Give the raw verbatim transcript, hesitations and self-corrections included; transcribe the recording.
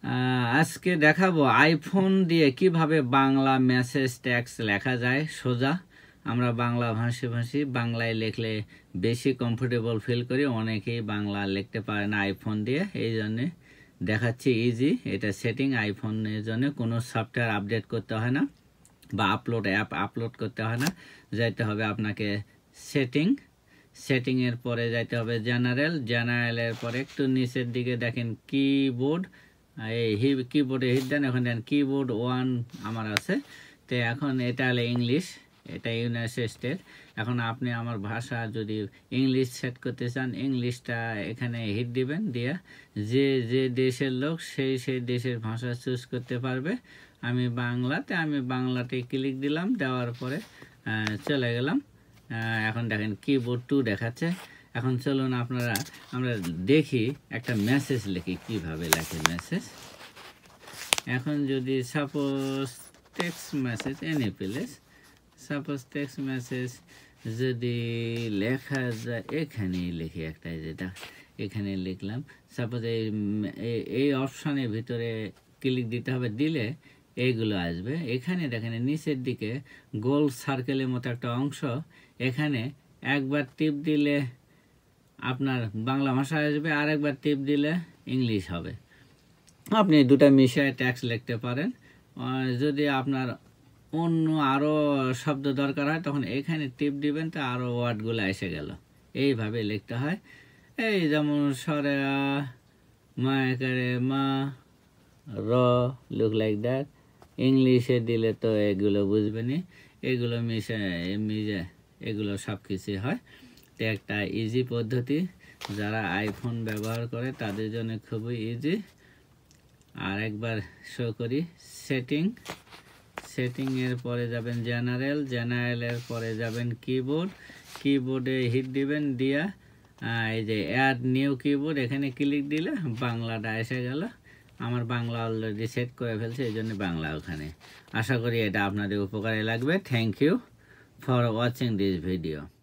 আজকে দেখাবো আইফোন দিয়ে কিভাবে বাংলা মেসেজ ট্যাক্স লেখা যায় সোজা। আমরা বাংলা ভাষী ভাষী বাংলায় লিখলে বেশি কমফোর্টেবল ফিল করি, অনেকেই বাংলা লিখতে পারে না আইফোন দিয়ে, এই জন্যে দেখাচ্ছি ইজি। এটা সেটিং আইফোনের জন্য কোনো সফটওয়্যার আপডেট করতে হয় না বা আপলোড অ্যাপ আপলোড করতে হয় না। যাইতে হবে আপনাকে সেটিং, সেটিংয়ের পরে যাইতে হবে জেনারেল, জেনারেলের পরে একটু নিচের দিকে দেখেন কিবোর্ড, এই হি কিবোর্ডে হিট দেন, এখন দেন কিবোর্ড ওয়ান আমার আছে। তো এখন এটা হলো ইংলিশ, এটা ইউনাইটেড স্টেট। এখন আপনি আমার ভাষা যদি ইংলিশ সেট করতে চান, ইংলিশটা এখানে হিট দিবেন, দিয়ে যে যে দেশের লোক সেই সেই দেশের ভাষা চুজ করতে পারবে। আমি বাংলাতে, আমি বাংলাতে ক্লিক দিলাম, দেওয়ার পরে চলে গেলাম। এখন দেখেন কিবোর্ড টু দেখাচ্ছে। এখন চলুন আপনারা আমরা দেখি একটা মেসেজ লিখি কিভাবে লেখে মেসেজ। এখন যদি suppose text message any place, suppose text message যদি লেখা যায়, এখানেই লিখি একটা, যেটা এখানে লিখলাম। সাপোজ এই এই অপশানের ভিতরে ক্লিক দিতে হবে, দিলে এইগুলো আসবে। এখানে দেখেন নিচের দিকে গোল সার্কেলের মতো একটা অংশ, এখানে একবার টিপ দিলে আপনার বাংলা ভাষা আসবে, আর একবার টিপ দিলে ইংলিশ হবে। আপনি দুটা মিশিয়ে ট্যাক্স লিখতে পারেন। যদি আপনার অন্য আরও শব্দ দরকার হয় তখন এখানে টিপ দিবেন, তো আরও ওয়ার্ডগুলো এসে গেল। এইভাবে লিখতে হয়। এই যেমন সরে মা একারে মা র লুক লাইক দ্যাট। ইংলিশে দিলে তো এগুলো বুঝবেনি, এগুলো মিশে মিশে এগুলো সব কিছুই হয়। তো একটা ইজি পদ্ধতি, যারা আইফোন ব্যবহার করে তাদের জন্য খুবই ইজি। আর একবার শো করি সেটিং, সেটিংয়ের পরে যাবেন জেনারেল, জেনারেলের পরে যাবেন কিবোর্ড, কিবোর্ডে হিট দিবেন, দিয়া এই যে অ্যাড নিউ কিবোর্ড, এখানে ক্লিক দিলে বাংলাটা এসে গেল। আমার বাংলা অলরেডি সেট করে ফেলছে, এই জন্য বাংলা ওখানে। আশা করি এটা আপনাদের উপকারে লাগবে। Thank you for watching this video.